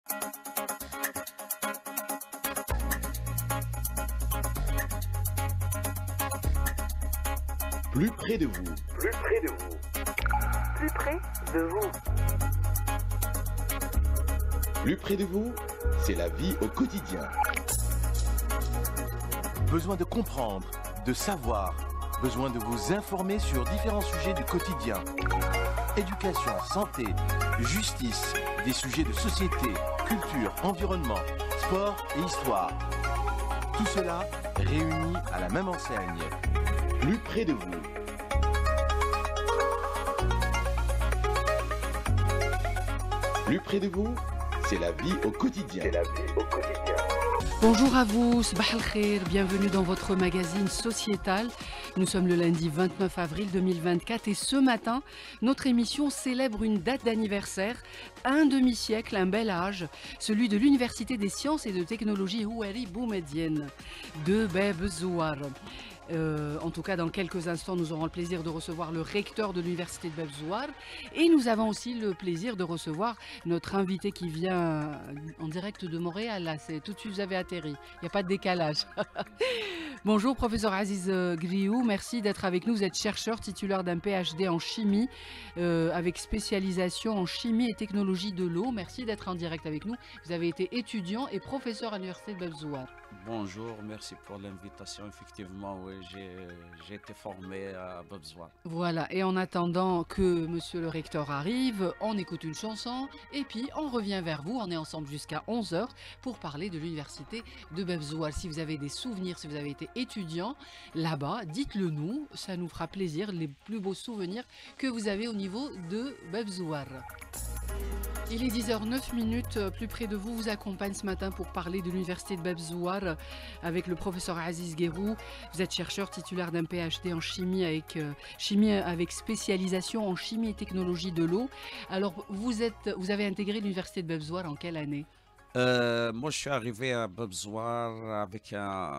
Plus près de vous. Plus près de vous. Plus près de vous. Plus près de vous, c'est la vie au quotidien. Besoin de comprendre, de savoir, besoin de vous informer sur différents sujets du quotidien. Éducation, santé, justice, des sujets de société, culture, environnement, sport et histoire. Tout cela réuni à la même enseigne. Plus près de vous. Plus près de vous, c'est la vie au quotidien. C'est la vie au quotidien. Bonjour à vous, Sabah al-Khair, bienvenue dans votre magazine sociétal. Nous sommes le lundi 29 avril 2024 et ce matin, notre émission célèbre une date d'anniversaire, un demi-siècle, un bel âge, celui de l'Université des sciences et de technologie Houari Boumedienne de Bab Zouar. En tout cas, dans quelques instants, nous aurons le plaisir de recevoir le recteur de l'université de Bab Zouar et nous avons aussi le plaisir de recevoir notre invité qui vient en direct de Montréal. Là, c'est tout de suite vous avez atterri. Il n'y a pas de décalage. Bonjour, professeur Aziz Griou. Merci d'être avec nous. Vous êtes chercheur titulaire d'un PhD en chimie avec spécialisation en chimie et technologie de l'eau. Merci d'être en direct avec nous. Vous avez été étudiant et professeur à l'université de Bab Zouar. Bonjour, merci pour l'invitation. Effectivement, oui, j'ai été formé à Bab Zouar. Voilà, et en attendant que monsieur le recteur arrive, on écoute une chanson et puis on revient vers vous. On est ensemble jusqu'à 11h pour parler de l'université de Bab Zouar. Si vous avez des souvenirs, si vous avez été étudiant là-bas, dites-le nous, ça nous fera plaisir, les plus beaux souvenirs que vous avez au niveau de Bab Zouar. Il est 10h09, plus près de vous, vous accompagne ce matin pour parler de l'université de Bab Zouar avec le professeur Aziz Griou. Vous êtes chercheur titulaire d'un PhD en chimie avec spécialisation en chimie et technologie de l'eau. Alors, vous avez intégré l'université de Bab Zouar en quelle année? Moi, je suis arrivé à Bab Zouar avec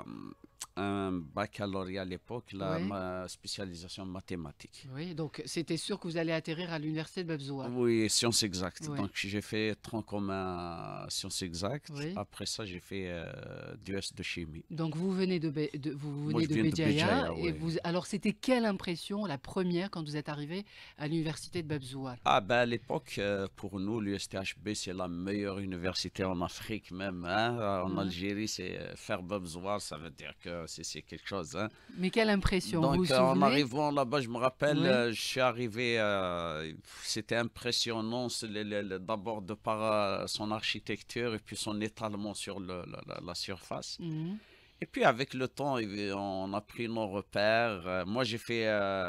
un baccalauréat à l'époque, ma spécialisation en mathématiques. Oui, donc c'était sûr que vous allez atterrir à l'université de Bab Zouar. Oui, sciences exactes. Oui. Donc j'ai fait tronc commun sciences exactes. Oui. Après ça, j'ai fait DS de chimie. Donc vous venez de Moi, je viens de Béjaïa. Béjaïa, Et oui. alors c'était quelle impression, la première, quand vous êtes arrivé à l'université de Bab Zouar? Ah ben à l'époque, pour nous, l'USTHB, c'est la meilleure université en Afrique même. Hein? En Algérie, c'est faire Bab Zouar, ça veut dire que c'est quelque chose. Hein? Mais quelle impression, Donc vous vous en souvenez? arrivant là-bas, je me rappelle, Oui. je suis arrivé, c'était impressionnant d'abord de par son architecture et puis son étalement sur la surface. Mhm. Et puis avec le temps, on a pris nos repères. Moi, j'ai fait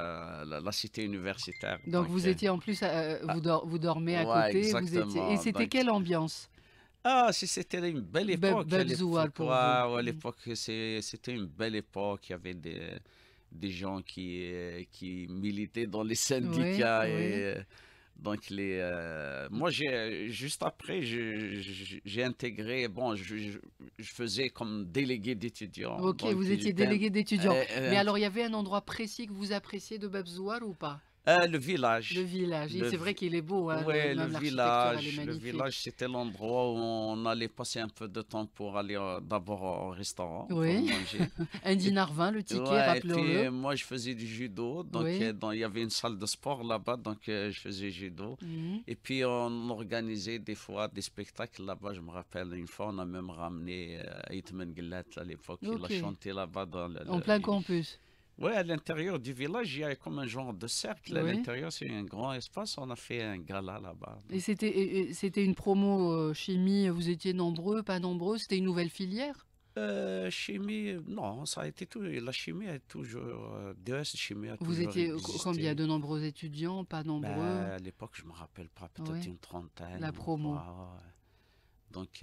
la cité universitaire. Donc vous étiez en plus, vous dormez à ouais, côté, exactement. et c'était Donc, quelle ambiance? c'était une belle époque. Bab Zouar pour vous. Ouais, à l'époque, c'était une belle époque. Il y avait des gens qui militaient dans les syndicats. Oui, Et, donc, moi, juste après, j'ai intégré, bon, je faisais comme délégué d'étudiants. Ok, Donc, vous étiez j'étais délégué d'étudiants. euh, Mais alors, il y avait un endroit précis que vous appréciez de Bab Zouar ou pas? le village. Le village. Et c'est vrai qu'il est beau, hein, Oui, même le l'architecture, elle est village, magnifique. c'était l'endroit où on allait passer un peu de temps pour aller d'abord au restaurant, Oui. pour manger. Un dinar 20, le ticket, Ouais, et puis rappelons-le. moi je faisais du judo, donc Oui. il y avait une salle de sport là-bas, donc je faisais judo. Mhm. Et puis on organisait des fois des spectacles là-bas, je me rappelle une fois on a même ramené Aïtman Gillat à l'époque, il Ok. a chanté là-bas En plein campus. Ouais, à l'intérieur du village, il y a comme un genre de cercle. À Oui. l'intérieur, c'est un grand espace. On a fait un gala là-bas. Et c'était une promo chimie, vous étiez nombreux, pas nombreux, c'était une nouvelle filière? Chimie, non, ça a été tout. La chimie a toujours. DS chimie a Vous toujours étiez existé. combien? De nombreux étudiants, pas nombreux? Ben, à l'époque, je me rappelle pas, peut-être Oui. une trentaine. La promo. Ouais, ouais. Donc,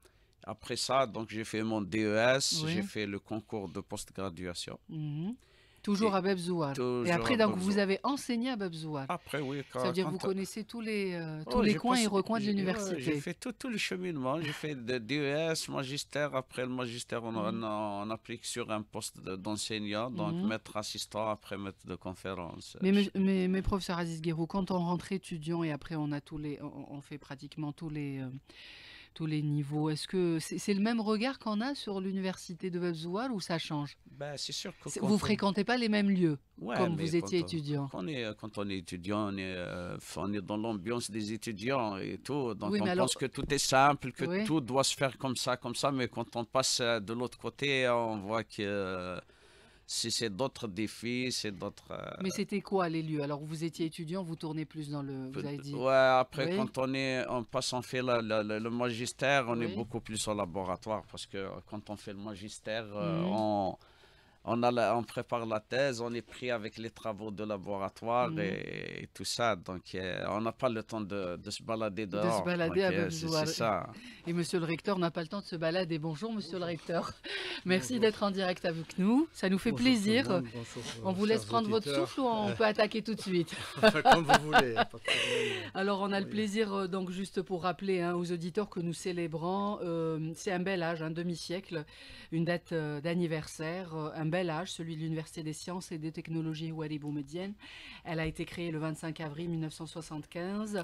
après ça, donc j'ai fait mon DES, Oui. j'ai fait le concours de post-graduation. Mhm. Toujours à Bebzouar. Et Toujours après, à donc, Bebzouar. vous avez enseigné à Bebzouar. Après, oui. Ça veut dire que vous connaissez tous les coins et recoins de l'université. J'ai fait tout le cheminement. J'ai fait de DES, magistère. Après le magistère, on applique sur un poste d'enseignant, donc maître assistant, après maître de conférence. Mais professeur Aziz Guérou, quand on rentre étudiant et après on fait pratiquement tous les niveaux, est-ce que c'est le même regard qu'on a sur l'université de Bebzouar ou ça change? Ben, c'est sûr que Vous fréquentez pas les mêmes lieux comme mais vous étiez étudiant. Quand on est étudiant, on est dans l'ambiance des étudiants et tout. Donc Oui, on mais pense que tout est simple, que Oui. tout doit se faire comme ça. Mais quand on passe de l'autre côté, on voit que c'est d'autres défis, c'est d'autres... Mais c'était quoi les lieux? Alors vous étiez étudiant, vous tournez plus dans le... Vous avez dit... Ouais, après Oui. quand on fait le magistère, on est Oui. beaucoup plus au laboratoire parce que quand on fait le magistère, on prépare la thèse, on est pris avec les travaux de laboratoire et tout ça. Donc, on n'a pas le temps de se balader dehors. De se balader à Donc, Bebzouar. c'est ça. Et monsieur le recteur n'a pas le temps de se balader. Bonjour monsieur le recteur. Merci d'être en direct avec nous. Ça nous fait plaisir. On vous laisse prendre votre souffle ou on peut attaquer tout de suite? Enfin, comme vous voulez, pas de problème. Alors on a le plaisir, donc juste pour rappeler aux auditeurs que nous célébrons, c'est un bel âge, un demi-siècle, une date d'anniversaire, un bel âge, celui de l'Université des sciences et des technologies Ouari Boumedienne. Elle a été créée le 25 avril 1975.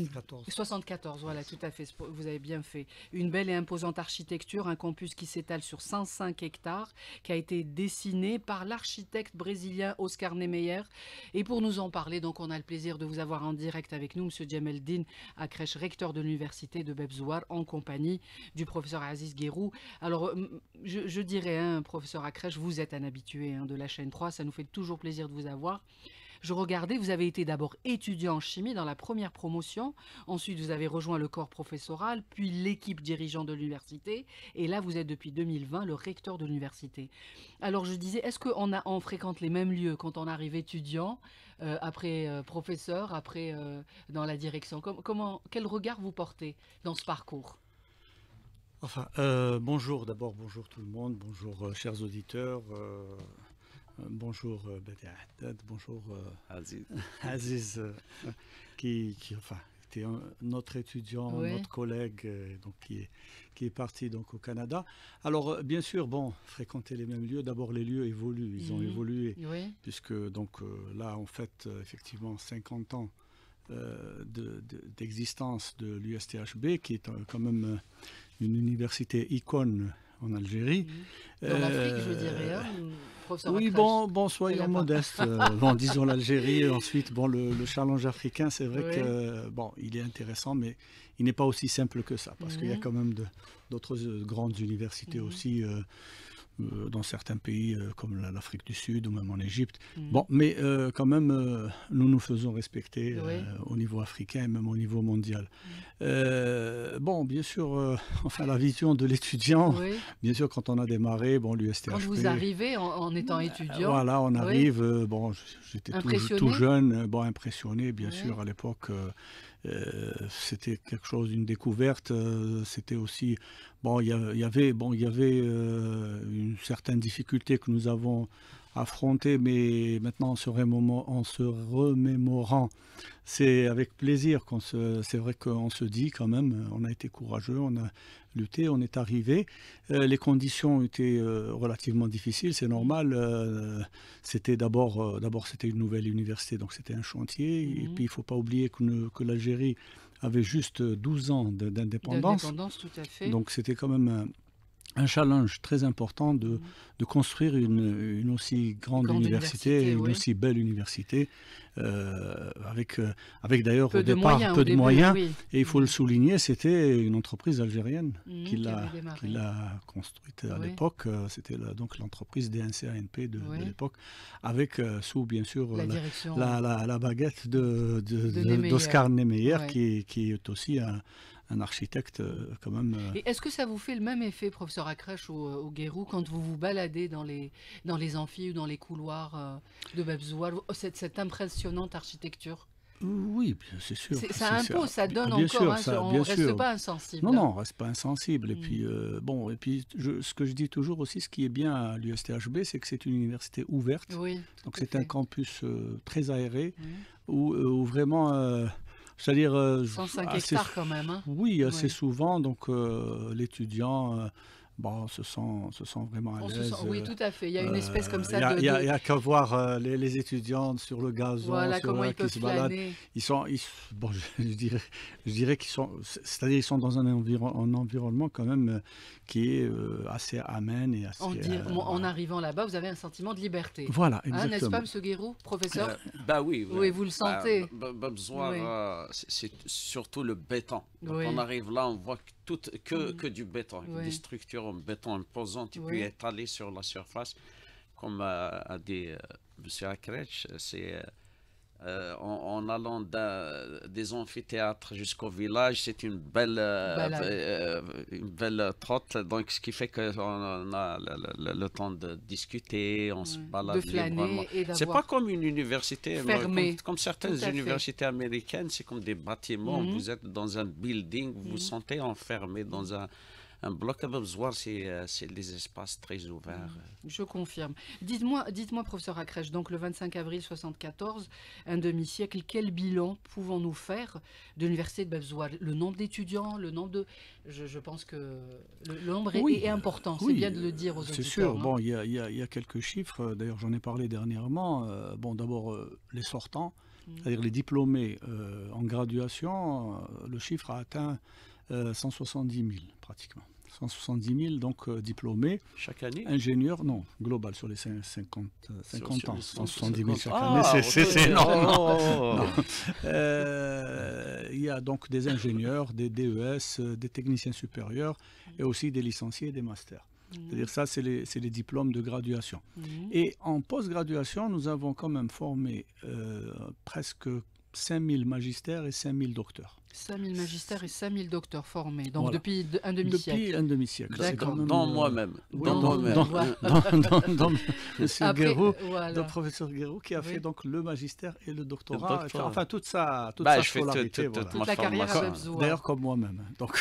74, voilà, tout à fait, vous avez bien fait. Une belle et imposante architecture, un campus qui s'étale sur 105 hectares, qui a été dessiné par l'architecte brésilien Oscar Niemeyer. Et pour nous en parler, donc on a le plaisir de vous avoir en direct avec nous, monsieur Djemeldine Akresh, recteur de l'Université de Bebzouar, en compagnie du professeur Aziz Guérou. Alors, je dirais, professeur Akresh, vous êtes un habitué de la chaîne 3, ça nous fait toujours plaisir de vous avoir. Je regardais, vous avez été d'abord étudiant en chimie dans la première promotion, ensuite vous avez rejoint le corps professoral, puis l'équipe dirigeante de l'université, et là vous êtes depuis 2020 le recteur de l'université. Alors je disais, est-ce qu'on fréquente les mêmes lieux quand on arrive étudiant, après professeur, après dans la direction? Quel regard vous portez dans ce parcours? Enfin, bonjour d'abord, bonjour tout le monde, bonjour chers auditeurs, bonjour Bedi Haddad, bonjour Aziz, qui était notre étudiant, Oui. notre collègue, donc qui est parti donc au Canada. Alors bien sûr, bon, fréquenter les mêmes lieux. D'abord les lieux évoluent, ils ont évolué, Oui. puisque donc là on fête effectivement 50 ans d'existence de l'USTHB, qui est quand même une université icône en Algérie. En Afrique, je dirais, professeur Oui, Akresh. bon, soyons modestes. Bon, disons l'Algérie. Ensuite, bon, le challenge africain, c'est vrai que bon, il est intéressant, mais il n'est pas aussi simple que ça, parce qu'il y a quand même d'autres grandes universités aussi. Dans certains pays comme l'Afrique du Sud ou même en Égypte. Bon, mais quand même, nous nous faisons respecter au niveau africain et même au niveau mondial. Bon, bien sûr, enfin la vision de l'étudiant, bien sûr, quand on a démarré, bon, l'USTHB... Quand vous arrivez en étant étudiant... Voilà, on arrive, bon, j'étais tout jeune, bon, impressionné, bien sûr, à l'époque... c'était quelque chose, une découverte. C'était aussi, bon, il y avait une certaine difficulté que nous avons affrontée, mais maintenant en se remémorant, c'est avec plaisir c'est vrai qu'on se dit quand même, on a été courageux, on a lutté, on est arrivé. Les conditions étaient relativement difficiles, c'est normal. C'était d'abord c'était une nouvelle université, donc c'était un chantier. Et puis il ne faut pas oublier que l'Algérie avait juste 12 ans d'indépendance. Tout à fait. Donc c'était quand même un challenge très important de construire une aussi grande université, une aussi belle université, avec d'ailleurs au départ peu de moyens. Et il faut le souligner, c'était une entreprise algérienne qui l'a construite à l'époque. C'était donc l'entreprise DNCANP de l'époque, avec sous bien sûr la baguette d'Oscar Niemeyer, qui est aussi un architecte quand même. Et est-ce que ça vous fait le même effet, professeur Akresh ou Guérou, quand vous vous baladez dans les amphis ou dans les couloirs de Bebzouar, cette impressionnante architecture? Oui, c'est sûr. Ça impose, ça donne bien encore, sûr, on ne reste pas insensible. Non, on ne reste pas insensible. Et puis, ce que je dis toujours aussi, ce qui est bien à l'USTHB, c'est que c'est une université ouverte. Oui, donc c'est un campus très aéré, où vraiment... c'est-à-dire... 105 hectares quand même. Hein. Oui, assez souvent. Donc l'étudiant... se sent vraiment à l'aise. Oui, tout à fait. Il y a une espèce comme ça Il n'y a qu'à voir les étudiants sur le gazon, comment ils peuvent qui se baladent. Je dirais qu'ils sont, c'est-à-dire ils sont dans un environnement quand même qui est assez amène et assez. En arrivant là-bas, vous avez un sentiment de liberté. Voilà, exactement. N'est-ce pas, M. Guérou, professeur? Oui. Oui, vous le sentez. C'est surtout le béton. Donc on arrive là, on voit que du béton, des structures en béton imposantes et puis étalées sur la surface. Comme a dit M. Akretch, c'est en allant des amphithéâtres jusqu'au village, c'est une belle trotte. Donc, ce qui fait qu'on a le temps de discuter, on se balade de flâner et c'est pas comme une université fermée. Comme certaines universités américaines, c'est comme des bâtiments. Vous êtes dans un building, vous vous sentez enfermé dans un bloc. À Bebzoar, c'est des espaces très ouverts. Je confirme. Dites-moi, professeur Akretch, donc le 25 avril 1974, un demi-siècle, quel bilan pouvons-nous faire de l'université de Bebzoar? Le nombre d'étudiants, le nombre de... Je pense que le nombre est important, c'est bien de le dire aux auditeurs. C'est sûr, bon, il y a quelques chiffres, d'ailleurs j'en ai parlé dernièrement. D'abord, les sortants, c'est-à-dire les diplômés en graduation, le chiffre a atteint 170 000 pratiquement. 170 000 donc diplômés. Chaque année? Ingénieurs, non, global sur les 50 ans. 170 000 chaque année, c'est énorme. Il y a donc des ingénieurs, des DES, des techniciens supérieurs et aussi des licenciés et des masters. C'est-à-dire ça, c'est les diplômes de graduation. Et en post-graduation, nous avons quand même formé presque 5 000 magistères et 5 000 docteurs. 5 000 magistères et 5 000 docteurs formés, donc depuis un demi-siècle. Depuis un demi-siècle. Dans moi-même. Dans Monsieur Guérou, le professeur Guérou, qui a fait donc le magistère et le doctorat. Enfin, toute sa scolarité. Toute la carrière à Bebzoar. D'ailleurs, comme moi-même. Donc,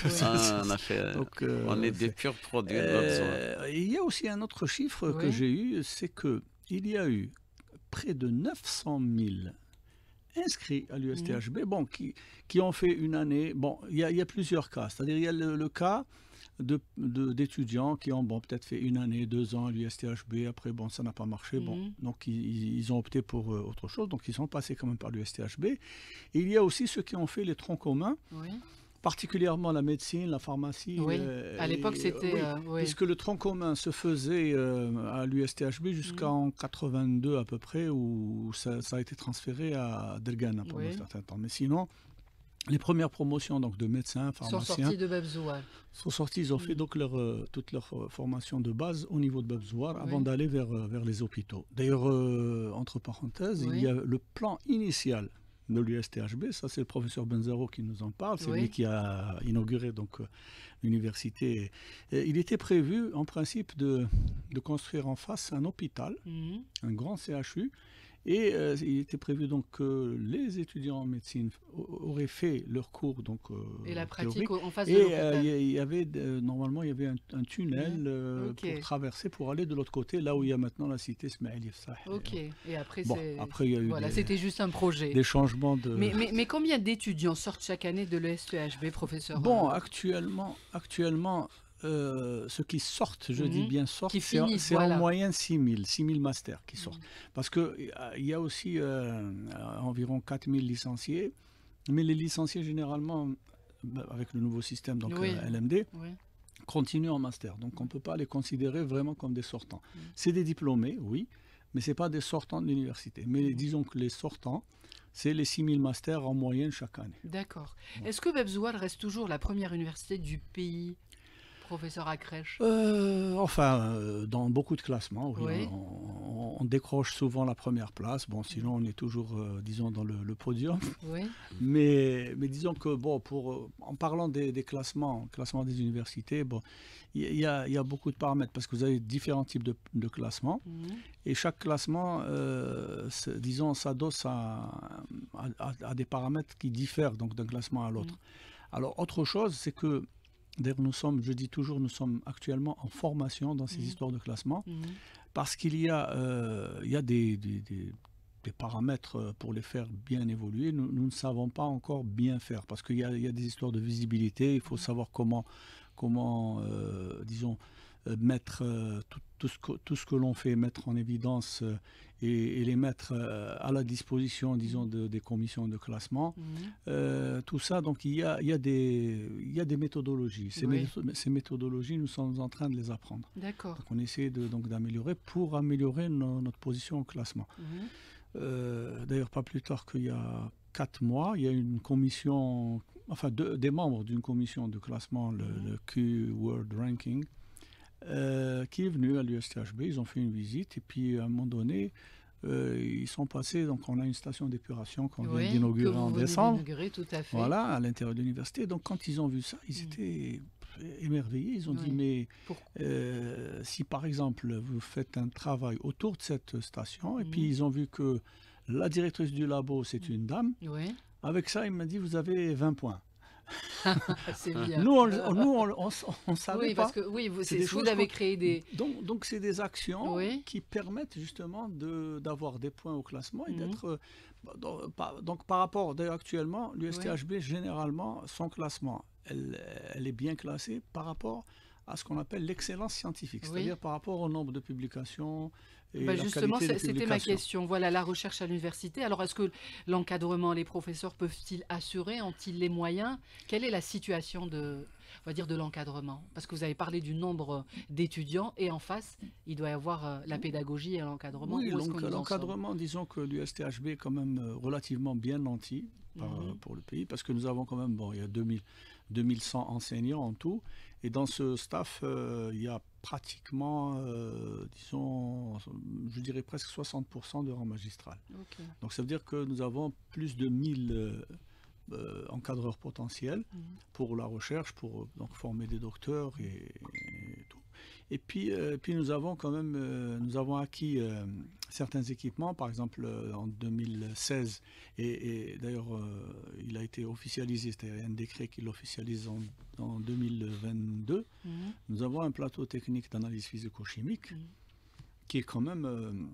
on est des purs produits de Bebzoar. Il y a aussi un autre chiffre que j'ai eu, c'est qu'il y a eu près de 900 000 inscrits à l'USTHB, qui ont fait une année. Bon, il y a plusieurs cas. C'est-à-dire, il y a le cas d'étudiants qui ont peut-être fait une année, 2 ans à l'USTHB. Après, ça n'a pas marché. Donc, ils ont opté pour autre chose. Donc, ils sont passés quand même par l'USTHB. Et il y a aussi ceux qui ont fait les troncs communs. Particulièrement la médecine, la pharmacie. À l'époque, c'était... Puisque le tronc commun se faisait à l'USTHB jusqu'en 82 à peu près, où ça a été transféré à Dergana pendant un certain temps. Mais sinon, les premières promotions donc, de médecins, pharmaciens... sont sortis de Bebzoar. Ils ont fait donc toute leur formation de base au niveau de Bebzoar avant d'aller vers les hôpitaux. D'ailleurs, entre parenthèses, il y a le plan initial de l'USTHB, ça c'est le professeur Benzaro qui nous en parle, c'est lui qui a inauguré donc l'université. Il était prévu en principe de construire en face un hôpital, un grand CHU, et il était prévu donc que les étudiants en médecine auraient fait leur cours donc et la pratique théorique, en face de l'hôpital. Il y avait normalement il y avait un tunnel pour traverser pour aller de l'autre côté là où il y a maintenant la cité Ismail Yefsah. Et après il y a eu c'était juste un projet. Des changements de. Mais combien d'étudiants sortent chaque année de l'USTHB, professeur? Actuellement. Ceux qui sortent, je dis bien sortent, c'est en moyenne 6 000 masters qui sortent. Parce qu'il y a aussi environ 4 000 licenciés, mais les licenciés généralement, avec le nouveau système, donc LMD, continuent en master. Donc on ne peut pas les considérer vraiment comme des sortants. C'est des diplômés, oui, mais ce n'est pas des sortants de l'université. Mais disons que les sortants, c'est les 6 000 masters en moyenne chaque année. D'accord. Est-ce que Bebzoar reste toujours la première université du pays, professeur Akretch? Dans beaucoup de classements, oui. On décroche souvent la première place. Bon, sinon, on est toujours, disons, dans le podium. Oui. Mais disons que, bon, en parlant des classements des universités, bon, il y a beaucoup de paramètres parce que vous avez différents types de classements. Et chaque classement, disons, s'adosse à des paramètres qui diffèrent donc d'un classement à l'autre. Alors, autre chose, c'est que, d'ailleurs, je dis toujours, nous sommes actuellement en formation dans ces histoires de classement. Parce qu'il y a des paramètres pour les faire bien évoluer. Nous ne savons pas encore bien faire parce qu'il y a des histoires de visibilité. Il faut savoir comment disons, mettre tout ce que l'on fait, mettre en évidence et les mettre à la disposition, disons, des commissions de classement. Tout ça, donc il y a des méthodologies. Ces méthodologies, nous sommes en train de les apprendre. D'accord. Donc on essaie d'améliorer pour améliorer notre position au classement. D'ailleurs, pas plus tard qu'il y a 4 mois, il y a une commission, enfin des membres d'une commission de classement, le Q World Ranking, qui est venu à l'USTHB. Ils ont fait une visite et puis à un moment donné, ils sont passés, donc on a une station d'épuration qu'on vient d'inaugurer en décembre. Tout à fait. Voilà, à l'intérieur de l'université. Donc quand ils ont vu ça, ils étaient émerveillés. Ils ont dit, mais si par exemple vous faites un travail autour de cette station, et puis ils ont vu que la directrice du labo, c'est une dame, avec ça, il m'a dit, vous avez 20 points. C'est bien. Nous, on savait pas. Parce que vous avez créé des... Donc c'est des actions qui permettent justement d'avoir des points au classement et d'être... Donc par rapport, d'ailleurs actuellement, l'USTHB, généralement, son classement, elle est bien classée par rapport à ce qu'on appelle l'excellence scientifique, c'est-à-dire par rapport au nombre de publications et la justement, qualité des c'était ma publications. question. Voilà, la recherche à l'université. Alors, est-ce que l'encadrement, les professeurs peuvent-ils assurer, ont-ils les moyens? Quelle est la situation de l'encadrement? Parce que vous avez parlé du nombre d'étudiants et en face, il doit y avoir la pédagogie et l'encadrement. Oui, l'encadrement, disons que l'USTHB est quand même relativement bien nanti pour le pays, parce que nous avons quand même, il y a 2100 enseignants en tout, et dans ce staff, il y a pratiquement, disons, je dirais presque 60% de rang magistral. Donc ça veut dire que nous avons plus de 1000 encadreurs potentiels pour la recherche, pour donc former des docteurs et tout. Et puis nous avons quand même, nous avons acquis certains équipements, par exemple en 2016, et d'ailleurs il a été officialisé, c'était un décret qui l'officialise en 2022. Nous avons un plateau technique d'analyse physico-chimique qui est quand même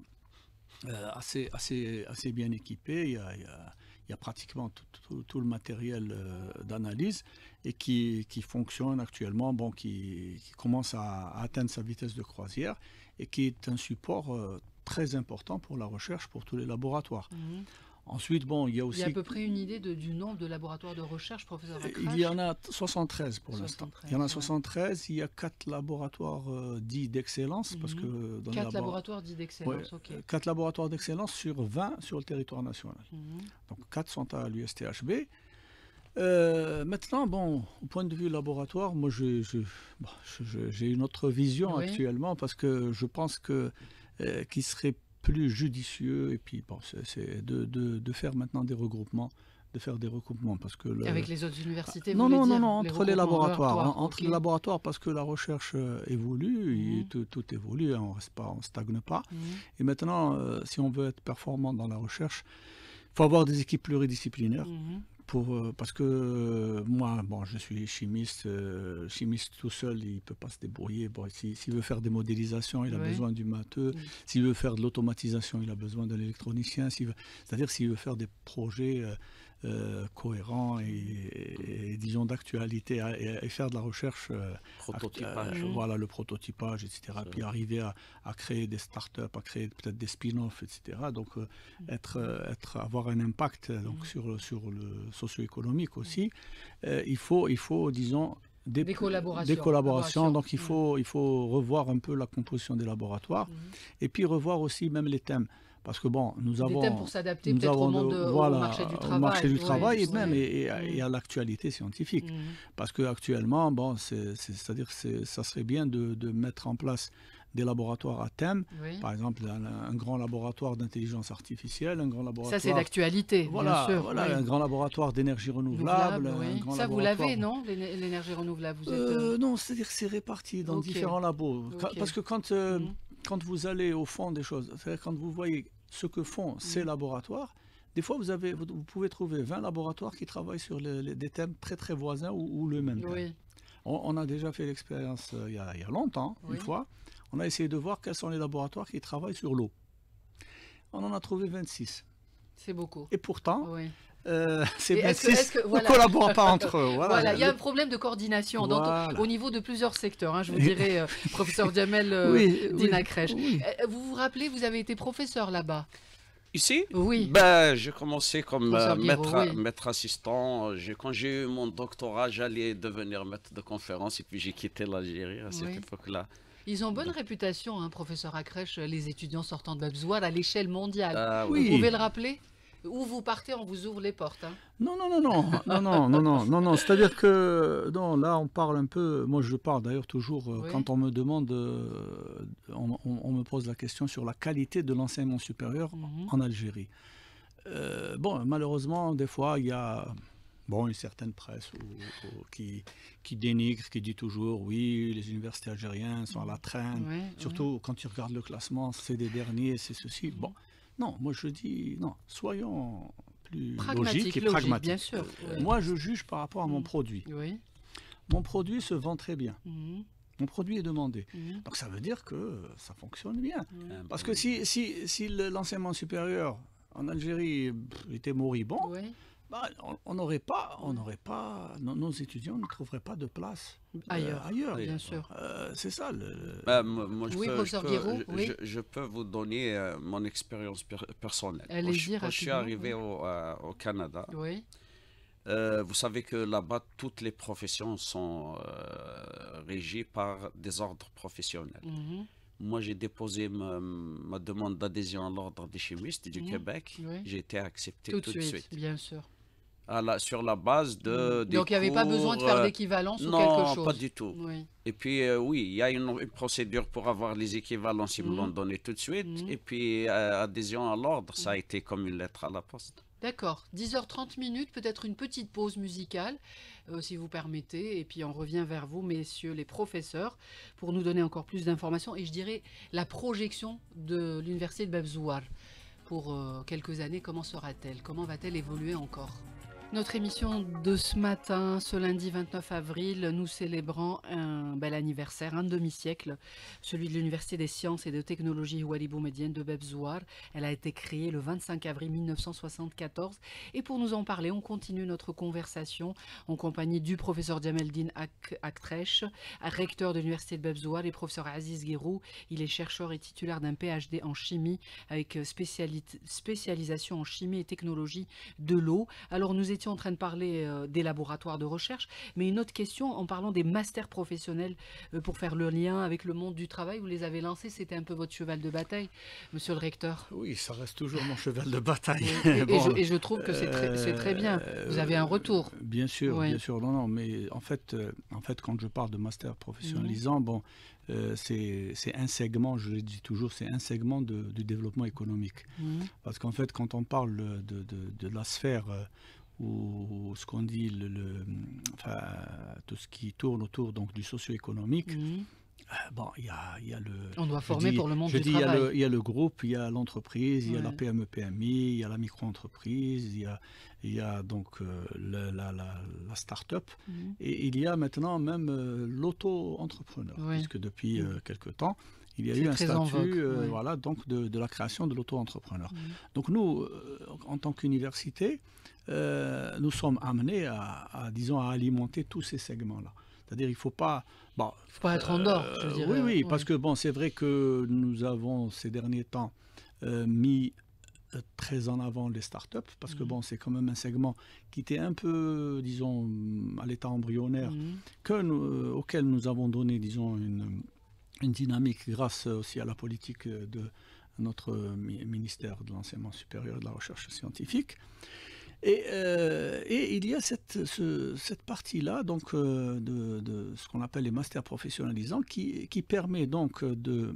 assez bien équipé. Il y a pratiquement tout le matériel d'analyse et qui fonctionne actuellement, qui commence à atteindre sa vitesse de croisière et qui est un support très important pour la recherche, pour tous les laboratoires. Ensuite, il y a aussi... Il y a à peu près une idée du nombre de laboratoires de recherche, professeur Akrache? Il y en a 73 pour l'instant. Il y en a 73, il y a 4 laboratoires dits d'excellence. Parce que dans 4 laboratoires dits d'excellence, 4 laboratoires d'excellence sur 20 sur le territoire national. Donc 4 sont à l'USTHB. Maintenant, au point de vue laboratoire, moi j'ai une autre vision actuellement, parce que je pense qu'il serait plus judicieux, et puis c'est de faire maintenant des regroupements, parce que avec les autres universités, non, entre les laboratoires, parce que la recherche évolue, tout évolue, on ne stagne pas. Et maintenant, si on veut être performant dans la recherche, il faut avoir des équipes pluridisciplinaires. Parce que moi, je suis chimiste tout seul, il ne peut pas se débrouiller. S'il veut faire des modélisations, il a besoin du matheux. S'il veut faire de l'automatisation, il a besoin de l'électronicien. C'est-à-dire s'il veut faire des projets cohérents et disons d'actualité et faire de la recherche, voilà, le prototypage, etc. Puis arriver à créer des startups, à créer peut-être des spin-offs, etc. Donc avoir un impact sur le socio-économique aussi. Il faut disons des collaborations. Donc il faut revoir un peu la composition des laboratoires et puis revoir aussi même les thèmes. Parce que nous avons des thèmes pour s'adapter peut-être au marché du travail. Au marché du travail et à l'actualité scientifique. Parce qu'actuellement, c'est-à-dire ça serait bien de mettre en place des laboratoires à thème. Par exemple, un grand laboratoire d'intelligence artificielle, un grand laboratoire... Ça, c'est d'actualité, bien sûr. Un grand laboratoire d'énergie renouvelable. Ça, vous l'avez, non, l'énergie renouvelable Non, c'est-à-dire que c'est réparti dans différents labos. Parce que quand vous allez au fond des choses, c'est-à-dire quand vous voyez ce que font ces laboratoires, des fois, vous pouvez trouver 20 laboratoires qui travaillent sur des thèmes très très voisins ou le même thème. On a déjà fait l'expérience il y a longtemps, une fois. On a essayé de voir quels sont les laboratoires qui travaillent sur l'eau. On en a trouvé 26. C'est beaucoup. Et pourtant, ces 26 ne collaborent pas entre eux. Il y a un problème de coordination au niveau de plusieurs secteurs. Je vous dirais, professeur Djamel Din-Akrech. Vous vous rappelez, vous avez été professeur là-bas. Ici? Oui. J'ai commencé comme maître assistant. Quand j'ai eu mon doctorat, j'allais devenir maître de conférence et puis j'ai quitté l'Algérie à cette époque-là. Ils ont bonne réputation, professeur Akrech, les étudiants sortant de Bab Zouar à l'échelle mondiale. Vous pouvez le rappeler? Où vous partez, on vous ouvre les portes. Non. C'est-à-dire que là, on parle un peu. Moi, je parle d'ailleurs toujours quand on me demande, on me pose la question sur la qualité de l'enseignement supérieur en Algérie. Malheureusement, des fois, il y a une certaine presse qui dénigre, qui dit toujours oui, les universités algériennes sont à la traîne. Surtout quand tu regardes le classement, c'est des derniers, c'est ceci. Non, moi je dis non, soyons plus logiques et pragmatiques. Bien sûr. Moi je juge par rapport à mon produit. Mon produit se vend très bien. Mon produit est demandé. Donc ça veut dire que ça fonctionne bien. Parce que si l'enseignement supérieur en Algérie était moribond, nos étudiants ne trouveraient pas de place ailleurs. Bien sûr. C'est ça. Moi, je peux vous donner mon expérience personnelle. Quand je suis arrivé au Canada, vous savez que là-bas, toutes les professions sont régies par des ordres professionnels. Moi, j'ai déposé ma demande d'adhésion à l'ordre des chimistes du Québec. J'ai été accepté tout de suite. Bien sûr. Sur la base de donc il n'y avait pas besoin de faire d'équivalence ou quelque chose? Non, pas du tout. Et puis il y a une procédure pour avoir les équivalences, ils me l'ont donné tout de suite. Et puis adhésion à l'ordre, ça a été comme une lettre à la poste. D'accord, 10h30 minutes, peut-être une petite pause musicale, si vous permettez, et puis on revient vers vous, messieurs les professeurs, pour nous donner encore plus d'informations, et je dirais la projection de l'université de Bab Zouar pour quelques années, comment sera-t-elle? Comment va-t-elle évoluer encore? Notre émission de ce matin, ce lundi 29 avril, nous célébrons un bel anniversaire, un demi-siècle, celui de l'Université des sciences et de technologie Ouali Boumedienne de Bab Zouar. Elle a été créée le 25 avril 1974. Et pour nous en parler, on continue notre conversation en compagnie du professeur Djamel Din-Akrech, recteur de l'Université de Bab Zouar, et professeur Aziz Guérou. Il est chercheur et titulaire d'un PhD en chimie avec spécialisation en chimie et technologie de l'eau. Alors nous étions en train de parler des laboratoires de recherche, mais une autre question en parlant des masters professionnels pour faire le lien avec le monde du travail, vous les avez lancés, c'était un peu votre cheval de bataille, monsieur le recteur? Oui, ça reste toujours mon cheval de bataille. Et je trouve que c'est très bien, vous avez un retour. Bien sûr, non, mais en fait, quand je parle de master professionnalisant, c'est un segment, je le dis toujours, c'est un segment du développement économique. Parce qu'en fait, quand on parle de la sphère ou ce qu'on dit, tout ce qui tourne autour donc, du socio-économique, il y a le... On doit former pour le monde du travail. Il y a le groupe, il y a l'entreprise, il y a la PME-PMI, il y a la micro-entreprise, il y a donc la start-up, et il y a maintenant même l'auto-entrepreneur, puisque depuis quelque temps, il y a eu un statut donc de la création de l'auto-entrepreneur. Donc nous, en tant qu'université, nous sommes amenés à alimenter tous ces segments-là. C'est-à-dire il ne faut pas... faut pas être en dehors, je dirais. Oui, parce que c'est vrai que nous avons ces derniers temps mis très en avant les startups, parce que c'est quand même un segment qui était un peu, disons, à l'état embryonnaire, auquel nous avons donné, disons, une dynamique grâce aussi à la politique de notre ministère de l'enseignement supérieur et de la recherche scientifique. Et il y a cette partie-là donc, de ce qu'on appelle les masters professionnalisants qui permet donc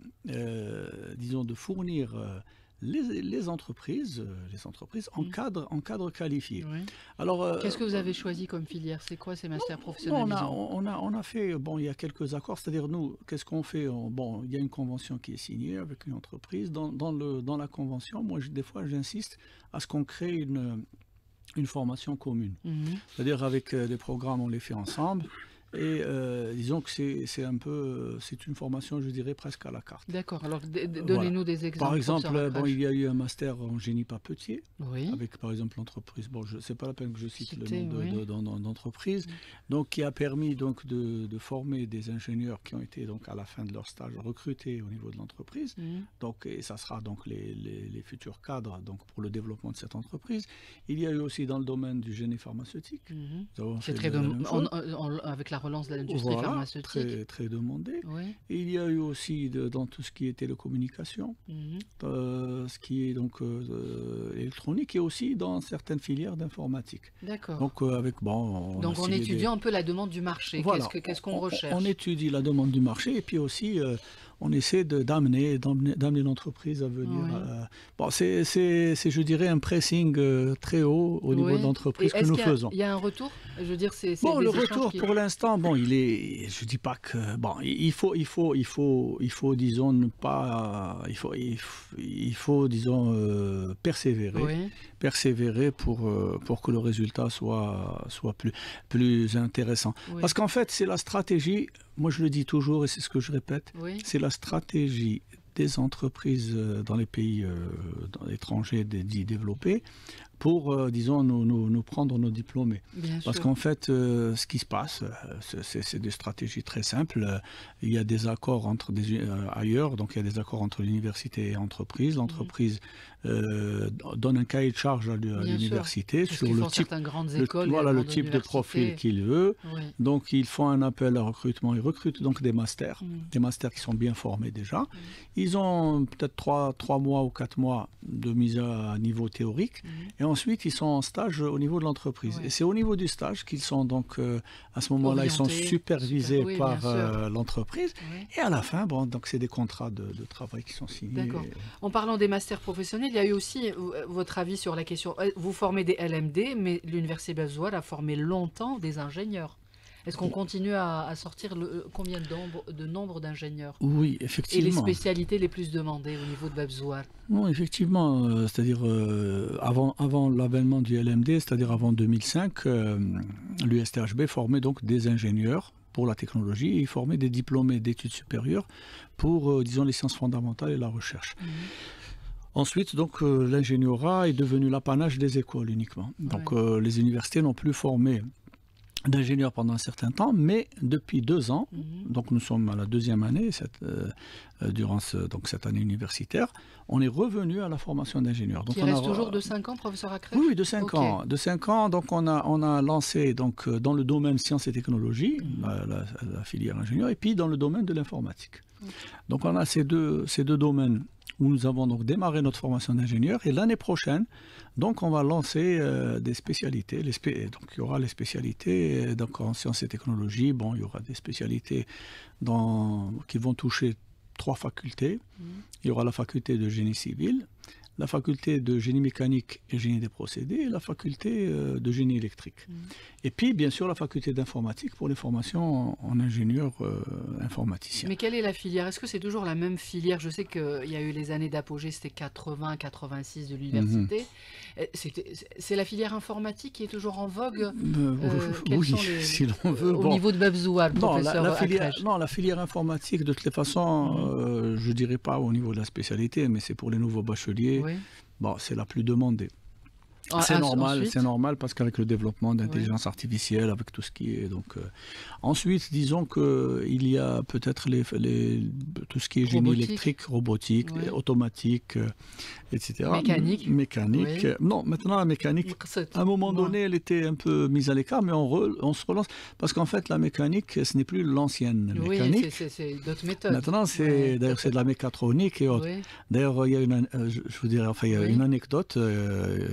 disons, de fournir les entreprises en cadre qualifié. Oui. Alors, qu'est-ce que vous avez choisi comme filière? C'est quoi ces masters professionnalisants? On a fait, il y a quelques accords, c'est-à-dire nous, qu'est-ce qu'on fait? Il y a une convention qui est signée avec une entreprise. Dans la convention, moi, des fois, j'insiste à ce qu'on crée une formation commune. C'est-à-dire avec des programmes, on les fait ensemble. Et disons que c'est une formation, je dirais, presque à la carte. D'accord, alors donnez-nous des exemples. Par exemple, il y a eu un master en génie papetier, oui. avec par exemple l'entreprise, c'est pas la peine que je cite le nom d'entreprise, donc qui a permis donc de former des ingénieurs qui ont été donc à la fin de leur stage recrutés au niveau de l'entreprise, donc, et ça sera donc les futurs cadres donc, pour le développement de cette entreprise. Il y a eu aussi dans le domaine du génie pharmaceutique. C'est très avec la relance de l'industrie pharmaceutique. Très, très demandé. Oui. Et il y a eu aussi dans tout ce qui est télécommunication, ce qui est donc électronique et aussi dans certaines filières d'informatique. D'accord. Donc, on étudie un peu la demande du marché. Voilà. Qu'est-ce qu'on recherche? On étudie la demande du marché et puis aussi on essaie d'amener l'entreprise à venir. Oui. C'est, je dirais, un pressing très haut au niveau de l'entreprise que nous faisons. Il y a un retour? Je veux dire, le retour pour l'instant, je dis pas que il faut disons ne pas, il faut disons persévérer pour que le résultat soit plus intéressant. Oui. Parce qu'en fait, c'est la stratégie. Moi, je le dis toujours et c'est ce que je répète. C'est la stratégie des entreprises dans les pays étrangers dits développés pour, disons, nous prendre nos diplômés. Parce qu'en fait, ce qui se passe, c'est des stratégies très simples. Il y a des accords ailleurs, donc il y a des accords entre l'université et l'entreprise. L'entreprise donne un cahier de charge à l'université sur le type de profil qu'il veut. Oui. Donc, ils font un appel à recrutement. Ils recrutent donc des masters qui sont bien formés déjà. Ils ont peut-être 3 mois ou 4 mois de mise à niveau théorique. Et ensuite, ils sont en stage au niveau de l'entreprise. Et c'est au niveau du stage qu'ils sont donc, à ce moment-là, ils sont supervisés par l'entreprise. Et à la fin, donc c'est des contrats de travail qui sont signés. D'accord. En parlant des masters professionnels, il y a eu aussi votre avis sur la question. Vous formez des LMD, mais l'Université Belzouar a formé longtemps des ingénieurs. Est-ce qu'on continue à sortir combien de nombre d'ingénieurs? Oui, effectivement. Et les spécialités les plus demandées au niveau de Belzouar? Non, effectivement, c'est-à-dire avant l'avènement du LMD, c'est-à-dire avant 2005, l'USTHB formait donc des ingénieurs pour la technologie et il formait des diplômés d'études supérieures pour, disons, les sciences fondamentales et la recherche. Ensuite, donc, l'ingénierat est devenu l'apanage des écoles uniquement. Donc, les universités n'ont plus formé d'ingénieurs pendant un certain temps, mais depuis 2 ans, donc nous sommes à la 2e année, durant cette année universitaire, on est revenu à la formation d'ingénieurs. Qui reste toujours de 5 ans, professeur Akrech? Oui, de 5 ans. De 5 ans, donc on a lancé donc, dans le domaine sciences et technologies, la filière ingénieur, et puis dans le domaine de l'informatique. Donc on a ces deux domaines où nous avons donc démarré notre formation d'ingénieur, et l'année prochaine, donc on va lancer des spécialités. Donc il y aura les spécialités donc en sciences et technologies. Il y aura des spécialités qui vont toucher 3 facultés. Il y aura la faculté de génie civil, la faculté de génie mécanique et génie des procédés, et la faculté de génie électrique. Et puis, bien sûr, la faculté d'informatique pour les formations en ingénieur informaticien. Mais quelle est la filière? Est-ce que c'est toujours la même filière? Je sais qu'il y a eu les années d'apogée, c'était 80-86 de l'université. C'est la filière informatique qui est toujours en vogue? Oui, si l'on veut. Au niveau de Belzouar, professeur Akrech. Non, la filière informatique, de toutes les façons, je ne dirais pas au niveau de la spécialité, mais c'est pour les nouveaux bacheliers. C'est la plus demandée. C'est normal parce qu'avec le développement d'intelligence artificielle, avec tout ce qui est donc. Ensuite, disons que il y a peut-être tout ce qui est génie électrique, robotique, automatique, etc. Mécanique. Oui. Non, maintenant la mécanique, à un moment donné, elle était un peu mise à l'écart, mais on se relance parce qu'en fait la mécanique, ce n'est plus l'ancienne mécanique. C'est d'autres méthodes. Maintenant, d'ailleurs, c'est de la mécatronique et autres. Oui. D'ailleurs, il y a une anecdote.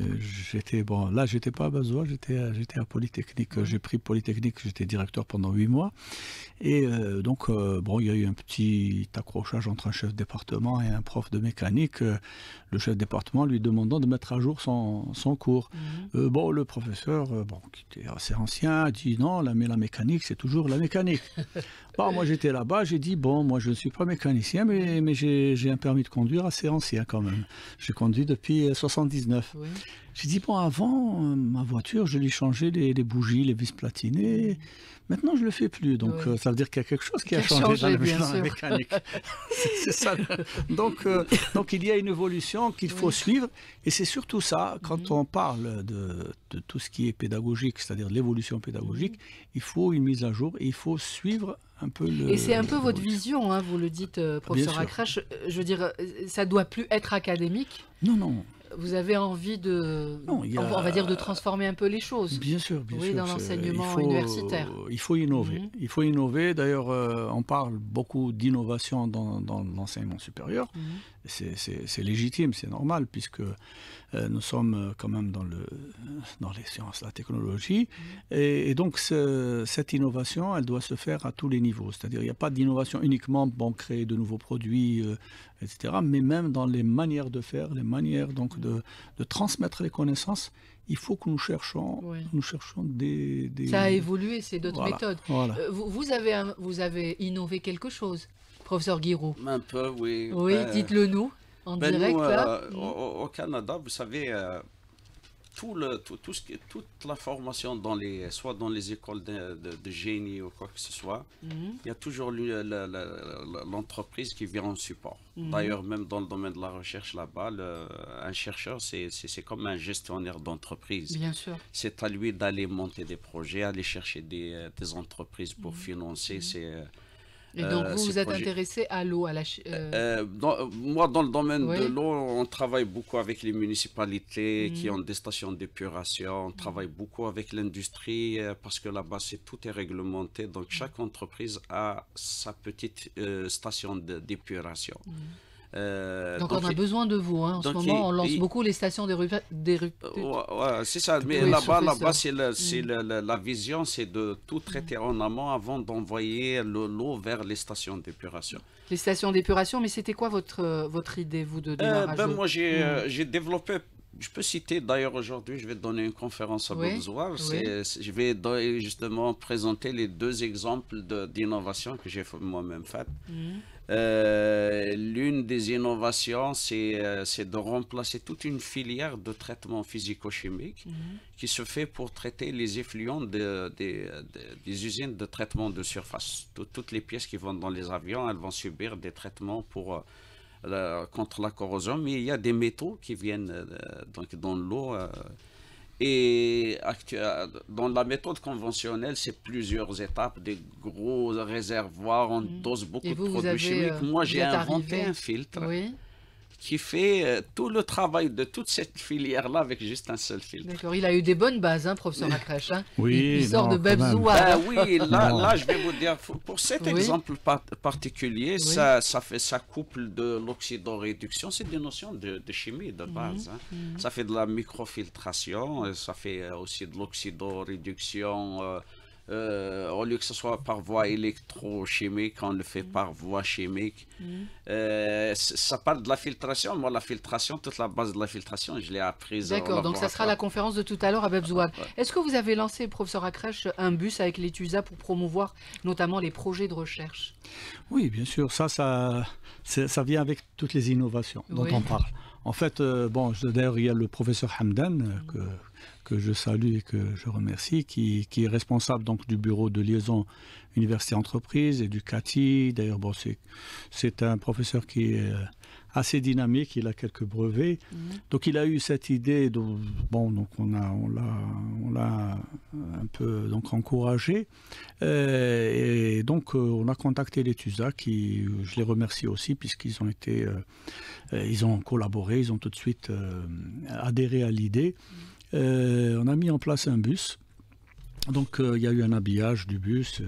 j'étais pas à Bezoua, j'étais à Polytechnique. J'ai pris Polytechnique, j'étais directeur pendant 8 mois. Et donc, il y a eu un petit accrochage entre un chef de département et un prof de mécanique. Le chef de département lui demandant de mettre à jour son cours. Le professeur, qui était assez ancien, a dit non, mais la mécanique, c'est toujours la mécanique. Moi, j'étais là-bas, j'ai dit, moi, je ne suis pas mécanicien, mais j'ai un permis de conduire assez ancien quand même. J'ai conduit depuis 79. Oui. J'ai dit, avant, ma voiture, je lui changeais les bougies, les vis platinées. Maintenant, je ne le fais plus. Donc, ça veut dire qu'il y a quelque chose qui a changé dans la mécanique. C'est ça. Donc, il y a une évolution qu'il faut suivre. Et c'est surtout ça, quand on parle de tout ce qui est pédagogique, c'est-à-dire l'évolution pédagogique, il faut une mise à jour et il faut suivre un peu Et c'est un peu votre vision, vous le dites, professeur Akrache. Je veux dire, ça ne doit plus être académique. Non. Vous avez envie on va dire, de transformer un peu les choses. Bien sûr. Dans l'enseignement universitaire. Il faut innover. Il faut innover. D'ailleurs, on parle beaucoup d'innovation dans l'enseignement supérieur. C'est légitime, c'est normal, puisque nous sommes quand même dans les sciences, la technologie. Et donc, cette innovation, elle doit se faire à tous les niveaux. C'est-à-dire, il n'y a pas d'innovation uniquement créer de nouveaux produits, etc., mais même dans les manières de faire, les manières donc de transmettre les connaissances. Il faut que nous cherchions des... Ça a évolué, c'est d'autres méthodes. Voilà. Vous avez innové quelque chose, professeur Guiraud? Un peu, oui. Oui, dites-le nous, en direct. Au Canada, vous savez, toute la formation, soit dans les écoles de génie ou quoi que ce soit, il y a toujours l'entreprise qui vient en support. D'ailleurs, même dans le domaine de la recherche là-bas, un chercheur, c'est comme un gestionnaire d'entreprise. Bien sûr. C'est à lui d'aller monter des projets, aller chercher des entreprises pour financer Et donc, vous êtes intéressé à l'eau, moi, dans le domaine de l'eau, on travaille beaucoup avec les municipalités qui ont des stations d'épuration. On travaille beaucoup avec l'industrie parce que là-bas, tout est réglementé. Donc, chaque entreprise a sa petite station d'épuration. Donc on a besoin de vous. En ce moment, on lance beaucoup les stations c'est ça. Mais là-bas, c'est la vision, c'est de tout traiter en amont avant d'envoyer l'eau vers les stations d'épuration. Les stations d'épuration, mais c'était quoi votre idée, vous, de démarrage? Moi, j'ai développé... Je peux citer, d'ailleurs, aujourd'hui, je vais donner une conférence à Bezoua. Je vais justement présenter les 2 exemples d'innovation que j'ai moi-même faites. L'une des innovations, c'est de remplacer toute une filière de traitement physico-chimique qui se fait pour traiter les effluents des usines de traitement de surface. Toutes les pièces qui vont dans les avions, elles vont subir des traitements contre la corrosion, mais il y a des métaux qui viennent dans l'eau. Et dans la méthode conventionnelle, c'est plusieurs étapes, des gros réservoirs, on dose beaucoup de produits chimiques. Moi, j'ai inventé un filtre qui fait tout le travail de toute cette filière-là avec juste un seul filtre. D'accord, il a eu des bonnes bases, professeur Akrache. Oui, il sort de Bezoua. Oui, là, je vais vous dire, pour cet exemple particulier, ça couple de l'oxydoréduction, c'est des notions de chimie de base. Ça fait de la microfiltration, ça fait aussi de l'oxydoréduction. Au lieu que ce soit par voie électrochimique, on le fait par voie chimique. Ça parle de la filtration. Moi, la filtration, toute la base de la filtration, je l'ai apprise. D'accord, donc ça sera la conférence de tout à l'heure à Bezoua. Est-ce que vous avez lancé, professeur Akrache, un bus avec les TUSA pour promouvoir notamment les projets de recherche? Oui, bien sûr. Ça vient avec toutes les innovations dont on parle. En fait, d'ailleurs, il y a le professeur Hamdan, que je salue et que je remercie, qui est responsable donc du bureau de liaison université-entreprise et du CATI. D'ailleurs, c'est un professeur qui est assez dynamique, il a quelques brevets. Donc il a eu cette idée, donc on l'a un peu encouragé. Et donc on a contacté les TUSA, qui, je les remercie aussi, puisqu'ils ils ont collaboré, ils ont tout de suite adhéré à l'idée. On a mis en place un bus. Donc il y a eu un habillage du bus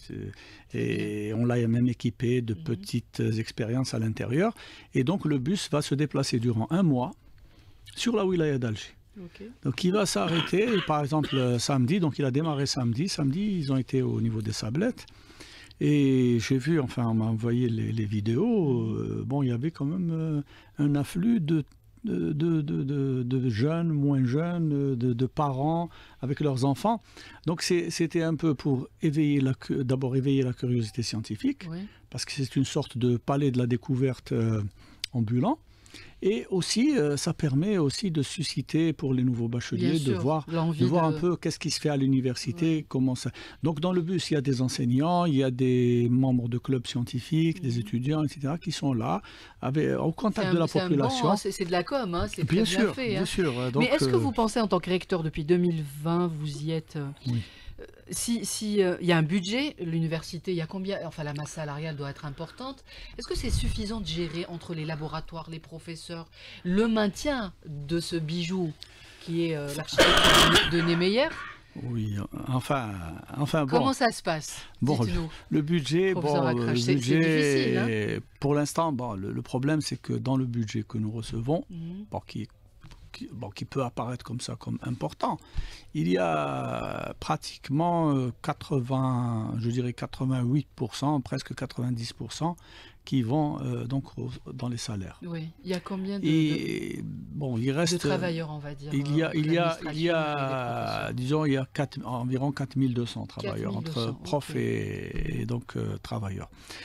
et on l'a même équipé de petites expériences à l'intérieur. Et donc le bus va se déplacer durant 1 mois sur la wilaya d'Alger. Donc il va s'arrêter, par exemple samedi, donc il a démarré samedi. Samedi, ils ont été au niveau des Sablettes. Et j'ai vu, enfin on m'a envoyé les vidéos, bon il y avait quand même un afflux de jeunes, moins jeunes, de parents avec leurs enfants. Donc c'était un peu pour d'abord éveiller la curiosité scientifique, parce que c'est une sorte de palais de la découverte ambulant. Et aussi, ça permet aussi de susciter pour les nouveaux bacheliers de voir un peu qu'est-ce qui se fait à l'université, comment ça. Donc dans le bus, il y a des enseignants, il y a des membres de clubs scientifiques, des étudiants, etc., qui sont là, au contact de la population. C'est de la com, hein, c'est bien sûr, fait. Bien sûr. Donc, mais est-ce que vous pensez, en tant que recteur depuis 2020, vous y êtes Si y a un budget, l'université, il y a combien? Enfin, la masse salariale doit être importante. Est-ce que c'est suffisant de gérer entre les laboratoires, les professeurs, le maintien de ce bijou qui est l'architecture de Niemeyer? Oui, enfin bon. Comment ça se passe? Bon, le budget, c'est difficile, hein? Pour l'instant, le problème, c'est que dans le budget que nous recevons, qui peut apparaître comme ça, comme important, il y a pratiquement 88%, presque 90%, qui vont donc dans les salaires. Oui, il y a combien il reste, de travailleurs, on va dire? Il y a disons, il y a environ 4200 travailleurs, entre profs et donc travailleurs.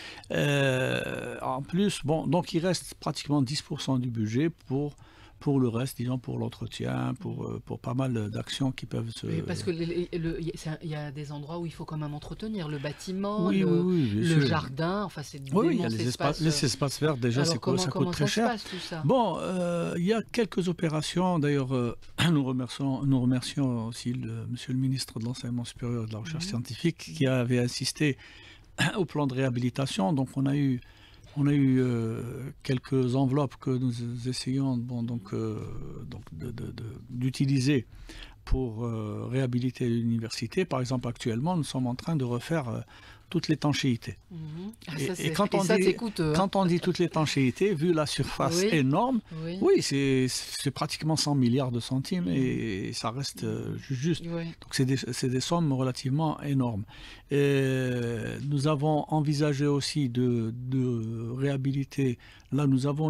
En plus, donc il reste pratiquement 10% du budget pour le reste, disons, pour l'entretien, pour pas mal d'actions qui peuvent se... Oui, parce qu'il y a des endroits où il faut quand même entretenir le bâtiment, le jardin, enfin c'est il y a les espaces verts, déjà, ça coûte très cher. Passe, tout ça? Bon, il y a quelques opérations, d'ailleurs, nous remercions aussi monsieur le ministre de l'Enseignement supérieur et de la Recherche scientifique qui avait insisté au plan de réhabilitation. Donc on a eu quelques enveloppes que nous essayons d'utiliser pour réhabiliter l'université. Par exemple, actuellement, nous sommes en train de refaire toute l'étanchéité. Et quand on dit toute l'étanchéité, vu la surface énorme, c'est pratiquement 100 milliards de centimes et ça reste juste. Donc c'est des sommes relativement énormes. Et nous avons envisagé aussi de réhabiliter. Là, nous avons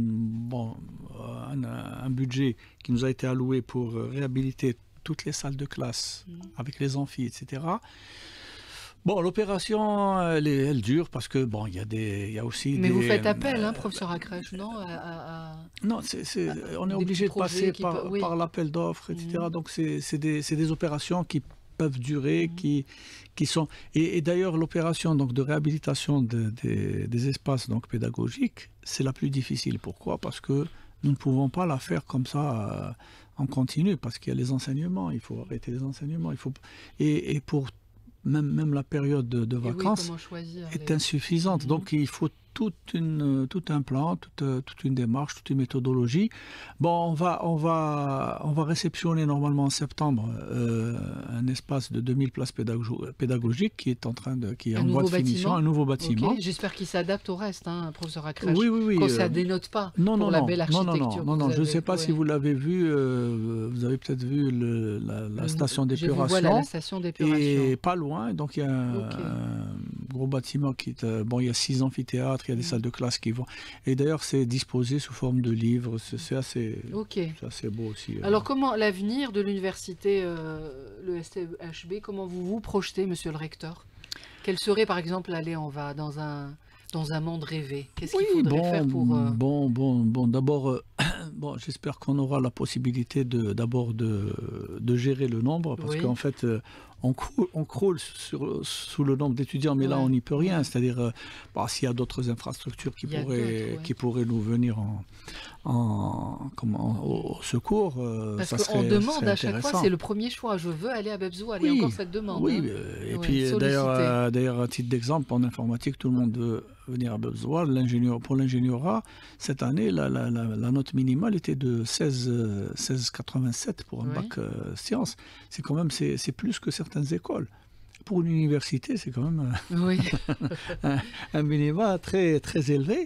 un budget qui nous a été alloué pour réhabiliter toutes les salles de classe avec les amphis, etc. Bon, l'opération, elle dure parce que il y a aussi Mais vous faites appel, professeur Akresh, non Non, on est obligé de passer par l'appel d'offres, etc. Donc c'est des opérations qui peuvent durer, qui sont... Et d'ailleurs, l'opération de réhabilitation des espaces pédagogiques, c'est la plus difficile. Pourquoi? Parce que nous ne pouvons pas la faire comme ça en continu, parce qu'il y a les enseignements, il faut arrêter les enseignements. Et pour même la période de vacances est insuffisante. Donc il faut tout un plan, toute une démarche, toute une méthodologie. Bon, on va réceptionner normalement en septembre un espace de 2000 places pédagogiques qui est en voie de finition, un nouveau bâtiment. Okay. J'espère qu'il s'adapte au reste, professeur Akresh. Oui. Quand ça dénote pas la belle architecture. Non, je ne sais pas si vous l'avez vu. Vous avez peut-être vu la station d'épuration. Voilà la station d'épuration. Et pas loin, donc il y a un gros bâtiment qui est... il y a 6 amphithéâtres, il y a des salles de classe qui vont... Et d'ailleurs, c'est disposé sous forme de livres. C'est assez beau aussi. Alors, comment l'avenir de l'université, le STHB, comment vous projetez, monsieur le recteur? Quel serait, par exemple, dans un monde rêvé? Qu'est-ce qu'il faudrait faire pour... D'abord, j'espère qu'on aura la possibilité d'abord de gérer le nombre, parce qu'en fait... On croule sous le nombre d'étudiants, mais là, on n'y peut rien. C'est-à-dire, s'il y a d'autres infrastructures qui pourraient nous venir au secours, parce qu'on demande à chaque fois, c'est le premier choix. Je veux aller à Bebzoar, il y a encore cette demande. Oui, et puis d'ailleurs, à titre d'exemple, en informatique, tout le monde veut venir à Bebzoar. Pour l'ingénierat, cette année, la note minimale était de 16,87 pour un bac sciences. C'est quand même, c'est plus que certaines écoles. pour une université, c'est quand même oui. un minima très, très élevé.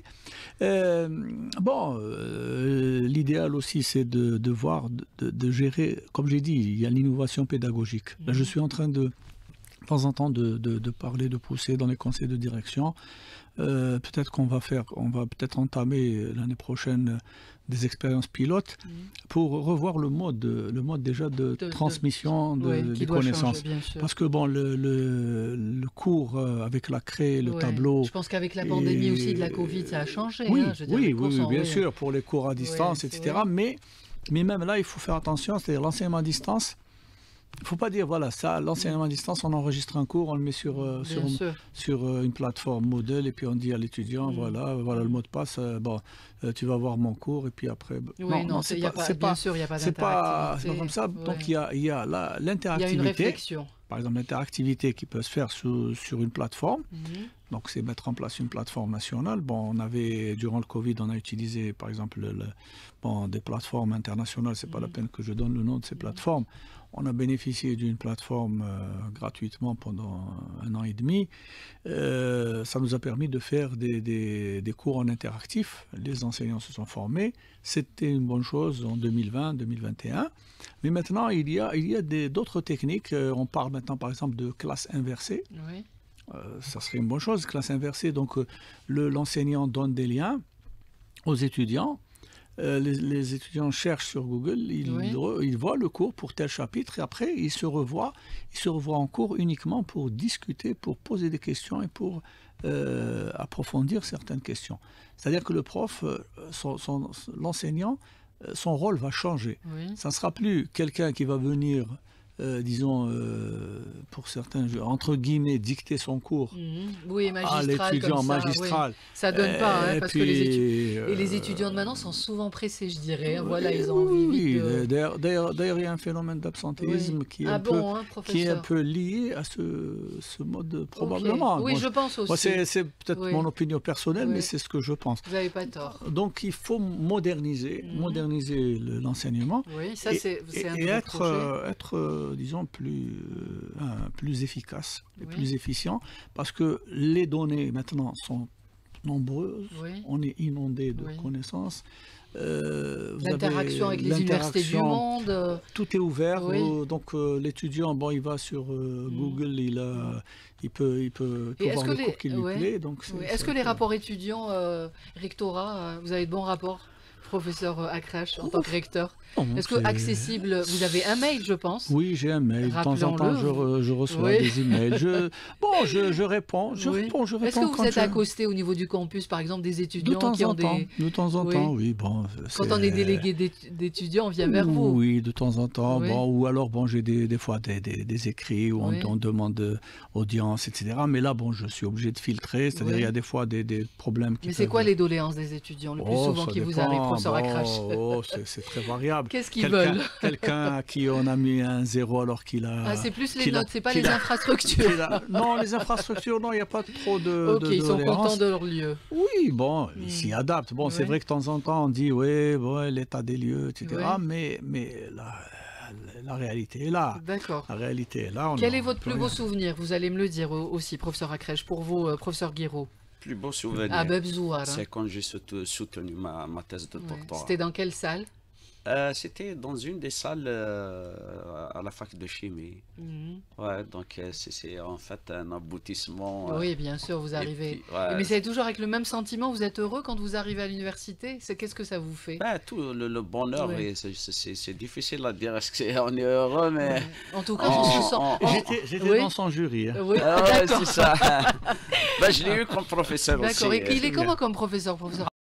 L'idéal aussi, c'est de voir, de gérer, comme j'ai dit, il y a l'innovation pédagogique. Là, je suis en train de temps en temps de parler, de pousser dans les conseils de direction. Peut-être qu'on va peut-être entamer l'année prochaine des expériences pilotes pour revoir le mode déjà de transmission des connaissances. Changer, parce que le cours avec la craie, le tableau... Je pense qu'avec la pandémie aussi de la Covid, ça a changé. Oui, hein, bien sûr, pour les cours à distance, etc. Mais même là, il faut faire attention, c'est-à-dire l'enseignement à distance. Il ne faut pas dire, voilà, ça, l'enseignement à distance, on enregistre un cours, on le met sur une plateforme Moodle, et puis on dit à l'étudiant, voilà le mot de passe, tu vas voir mon cours, et puis après... non, c'est pas d'interactivité. C'est pas comme ça, donc il y a l'interactivité. Il y a une réflexion. Par exemple, l'interactivité qui peut se faire sur une plateforme. Donc, c'est mettre en place une plateforme nationale. On avait, durant le Covid, on a utilisé, par exemple, des plateformes internationales. Ce n'est pas la peine que je donne le nom de ces plateformes. On a bénéficié d'une plateforme gratuitement pendant 1 an et demi. Ça nous a permis de faire des cours en interactif. Les enseignants se sont formés. C'était une bonne chose en 2020, 2021. Mais maintenant, il y a d'autres techniques. On parle maintenant, par exemple, de classe inversée. Oui. Ça serait une bonne chose, classe inversée. Donc, l'enseignant donne des liens aux étudiants. Les étudiants cherchent sur Google, ils voient le cours pour tel chapitre et après ils se revoient en cours uniquement pour discuter, pour poser des questions et pour approfondir certaines questions. C'est-à-dire que le prof, l'enseignant, son rôle va changer. Ça ne sera plus quelqu'un qui va venir, pour certains, entre guillemets, dicter son cours à l'étudiant magistral. Ça donne pas, parce que les étudiants de maintenant sont souvent pressés, je dirais. Voilà, ils ont envie D'ailleurs, il y a un phénomène d'absentéisme qui est un peu lié à ce mode, probablement. Oui, je pense aussi. C'est peut-être mon opinion personnelle, mais c'est ce que je pense. Vous n'avez pas tort. Donc, il faut moderniser l'enseignement. Oui, ça, c'est un et être disons, plus efficace et plus efficient, parce que les données maintenant sont nombreuses, on est inondé de connaissances. L'interaction avec les universités du monde. Tout est ouvert, donc l'étudiant, il va sur Google, il peut voir le cours qui lui plaît. Est-ce que les rapports étudiants, rectorat, vous avez de bons rapports, professeur Akrache, en tant que recteur? Est-ce que accessible, vous avez un mail, je pense? Oui, j'ai un mail. De temps en temps, je reçois des emails. Je réponds. Est-ce que vous êtes accosté au niveau du campus, par exemple, des étudiants qui ont des... De temps en temps, oui. Quand on est délégué d'étudiants, on vient vers vous. Oui, de temps en temps. Ou alors, j'ai des fois des écrits où on demande audience, etc. Mais là, je suis obligé de filtrer. C'est-à-dire, il y a des fois des problèmes qui... Mais c'est quoi les doléances des étudiants, le plus souvent qui vous arrive, professeur Akrache? C'est très variable. Qu'est-ce qu'ils veulent? Quelqu'un qui en a mis un 0 alors qu'il a... c'est plus les notes, c'est pas les infrastructures. Non, les infrastructures, non, il n'y a pas trop de... ils sont contents de leur lieu. Oui, ils s'y adaptent. C'est vrai que de temps en temps, on dit, l'état des lieux, etc. Mais la réalité est là. D'accord. La réalité est là. Quel est votre plus beau souvenir? Vous allez me le dire aussi, professeur Akrache, pour vous, professeur Guiraud. Plus beau souvenir, c'est quand j'ai soutenu ma thèse de doctorat. C'était dans quelle salle? C'était dans une des salles à la fac de chimie. Donc c'est en fait un aboutissement. Oui, bien sûr, vous arrivez. Mais c'est toujours avec le même sentiment, vous êtes heureux quand vous arrivez à l'université? Qu'est-ce que ça vous fait? Tout le bonheur, c'est difficile à dire, est-ce qu'on est heureux, mais... En tout cas, je me sens... J'étais dans son jury. Oui, c'est ça. Je l'ai eu comme professeur aussi. D'accord, et il est comment comme professeur?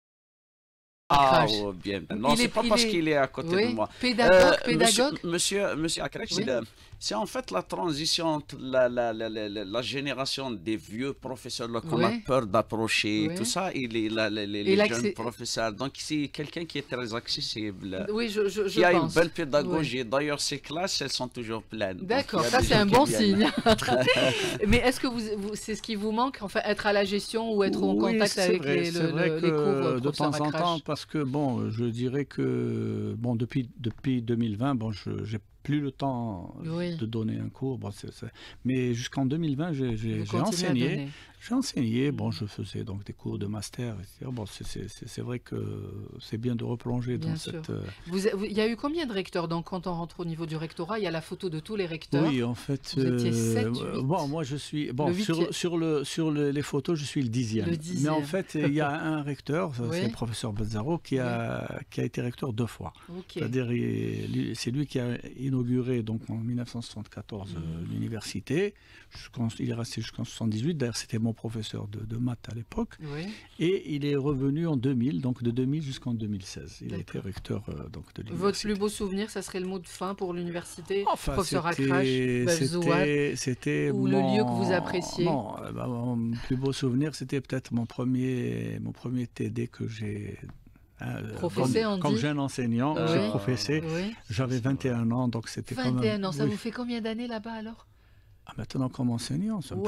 Bien. Non, c'est pas parce qu'il est à côté de moi. Pédagogue. Monsieur Akrache, c'est en fait la transition entre la génération des vieux professeurs qu'on a peur d'approcher, tout ça, et les jeunes professeurs. Donc c'est quelqu'un qui est très accessible. Oui, je qui a une belle pédagogie. D'ailleurs, ces classes, elles sont toujours pleines. D'accord, ça c'est un bon signe. Mais est-ce que c'est ce qui vous manque, enfin, être à la gestion ou être en contact avec les cours de temps en temps, parce que je dirais que depuis 2020, plus le temps de donner un cours. Bon, mais jusqu'en 2020, j'ai enseigné. J'ai enseigné, bon, je faisais donc des cours de master, etc. Bon, c'est vrai que c'est bien de replonger dans cette... Il y a eu combien de recteurs? Donc, quand on rentre au niveau du rectorat, il y a la photo de tous les recteurs. Oui, en fait... Vous étiez 7, 8. Bon, moi, je suis... Bon, sur les photos, je suis le 10e. Mais en fait, il y a un recteur, c'est le professeur Bazzaro, qui a été recteur 2 fois. C'est-à-dire, c'est lui qui a inauguré, donc, en 1974, l'université. Il est resté jusqu'en 1978. D'ailleurs, c'était mon professeur de maths à l'époque, et il est revenu en 2000, donc de 2000 jusqu'en 2016. Il a été recteur donc, de l'université. Votre plus beau souvenir, ça serait le mot de fin pour l'université, enfin, professeur Akrache, c'était ou le lieu que vous appréciez? Non, mon plus beau souvenir, c'était peut-être mon premier TD que j'ai... Comme jeune enseignant, j'ai professé. J'avais 21 ans, donc c'était quand même... 21 ans, ça vous fait combien d'années là-bas alors? Maintenant, comme enseignant, ça me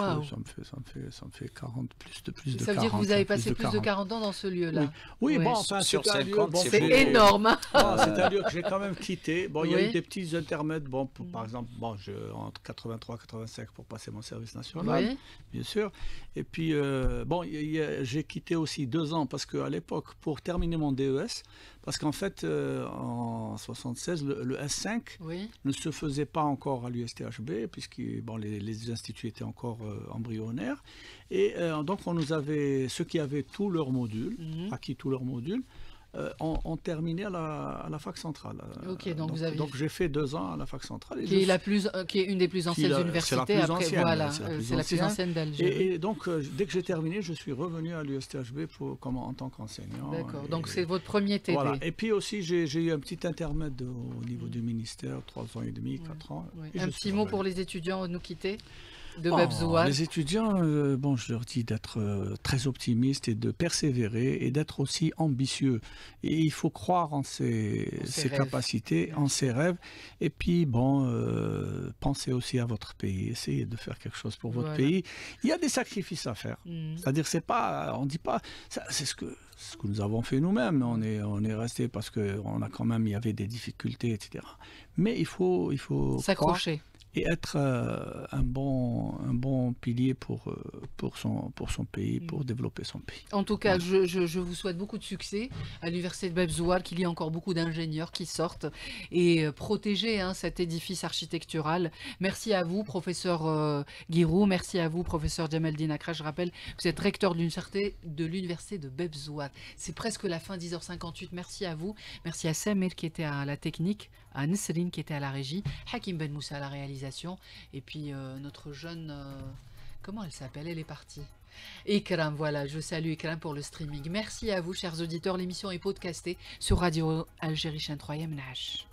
fait 40, plus de 40. Ça veut dire que vous avez passé plus de 40 ans dans ce lieu-là. Oui, bon, enfin, sur 50, c'est énorme. C'est un lieu que j'ai quand même quitté. Bon, il y a eu des petits intermèdes, bon, par exemple, entre 83 et 85 pour passer mon service national, bien sûr. Et puis, bon, j'ai quitté aussi 2 ans parce qu'à l'époque, pour terminer mon DES, parce qu'en fait, en 76, le S5 ne se faisait pas encore à l'USTHB, puisque les instituts étaient encore embryonnaires. Et donc, on nous avait, ceux qui avaient tous leurs modules, acquis tous leurs modules, ont terminé à la fac centrale. Donc j'ai fait 2 ans à la fac centrale. Qui est une des plus anciennes universités. C'est la plus ancienne d'Algérie. Et donc, dès que j'ai terminé, je suis revenu à l'USTHB en tant qu'enseignant. D'accord, donc c'est votre premier TD. Voilà. Et puis aussi, j'ai eu un petit intermède au niveau du ministère, 3 ans et demi, 4 ans. Un petit mot pour les étudiants nous quitter de Les étudiants, je leur dis d'être très optimistes et de persévérer et d'être aussi ambitieux. Et il faut croire en ses capacités, en ses rêves. Et puis, pensez aussi à votre pays. Essayez de faire quelque chose pour votre pays. Il y a des sacrifices à faire. C'est-à-dire, on ne dit pas... C'est ce que nous avons fait nous-mêmes. On est resté parce qu'on a quand même... Il y avait des difficultés, etc. Mais il faut s'accrocher. Et être un bon pilier pour son pays, pour développer son pays. En tout cas, je vous souhaite beaucoup de succès à l'université de Bab Zouar, qu'il y ait encore beaucoup d'ingénieurs qui sortent et protéger cet édifice architectural. Merci à vous, professeur Guirou, merci à vous, professeur Djamaldine Akrache. Je rappelle que vous êtes recteur de l'université de Bab Zouar. C'est presque la fin, 10h58. Merci à vous. Merci à Samir qui était à la technique, à Nesrine qui était à la régie, Hakim Ben Moussa à la réalisation, et puis notre jeune... comment elle s'appelle? Elle est partie. Ikram, voilà, je salue Ikram pour le streaming. Merci à vous, chers auditeurs. L'émission est podcastée sur Radio Algérie Chaîne 3e Nash.